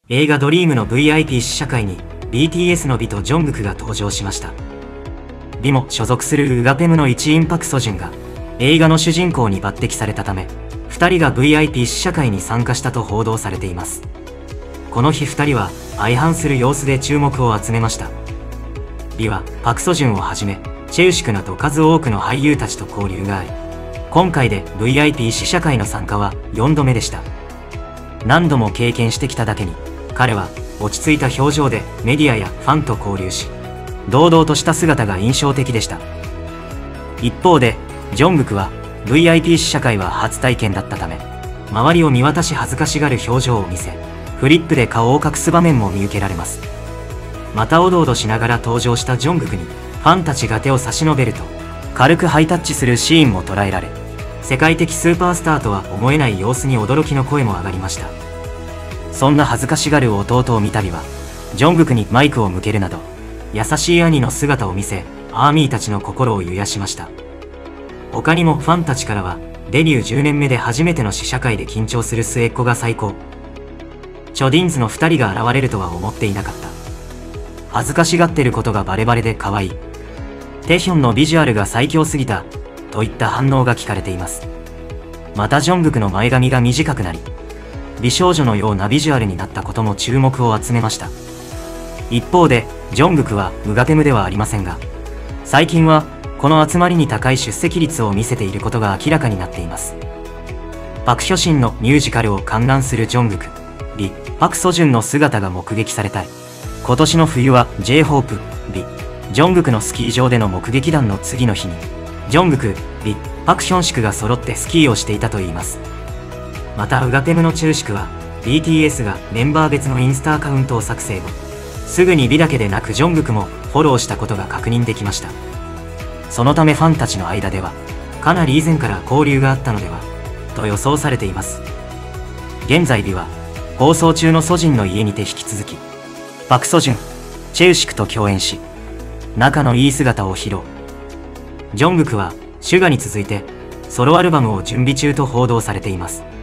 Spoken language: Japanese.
映画ドリームの VIP 試写会に BTS のビとジョングクが登場しました。ビも所属するウガペムの一員パクソジュンが映画の主人公に抜擢されたため、2人が VIP 試写会に参加したと報道されています。この日2人は相反する様子で注目を集めました。ビはパクソジュンをはじめチェウシクなど数多くの俳優たちと交流があり、今回で VIP 試写会の参加は4度目でした。何度も経験してきただけに、彼は落ち着いた表情でメディアやファンと交流し、堂々とした姿が印象的でした。一方でジョングクは VIP 試写会は初体験だったため、周りを見渡し恥ずかしがる表情を見せ、フリップで顔を隠す場面も見受けられます。またおどおどしながら登場したジョングクにファンたちが手を差し伸べると軽くハイタッチするシーンも捉えられ、世界的スーパースターとは思えない様子に驚きの声も上がりました。そんな恥ずかしがる弟を見たりは、ジョングクにマイクを向けるなど優しい兄の姿を見せ、アーミーたちの心を揺やしました。他にもファンたちからは、デビュー10年目で初めての試写会で緊張する末っ子が最高、チョディンズの2人が現れるとは思っていなかった、恥ずかしがってることがバレバレで可愛い、テヒョンのビジュアルが最強すぎたといった反応が聞かれています。またジョングクの前髪が短くなり、美少女のようなビジュアルになったことも注目を集めました。一方でジョングクはウガペムではありませんが、最近はこの集まりに高い出席率を見せていることが明らかになっています。パク・ヒョシンのミュージカルを観覧するジョングク、ビ、パク・ソジュンの姿が目撃されたい。今年の冬は J-HOPE、ビ、ジョングクのスキー場での目撃談の次の日に、ジョングク、ビ、パク・ヒョンシクが揃ってスキーをしていたといいます。またウガペムのチュウシクは BTS がメンバー別のインスタアカウントを作成後、すぐにビだけでなくジョングクもフォローしたことが確認できました。そのためファンたちの間ではかなり以前から交流があったのではと予想されています。現在ビは放送中のソジンの家にて引き続きパク・ソジュン、チェウシクと共演し、仲のいい姿を披露。ジョングクはシュガに続いてソロアルバムを準備中と報道されています。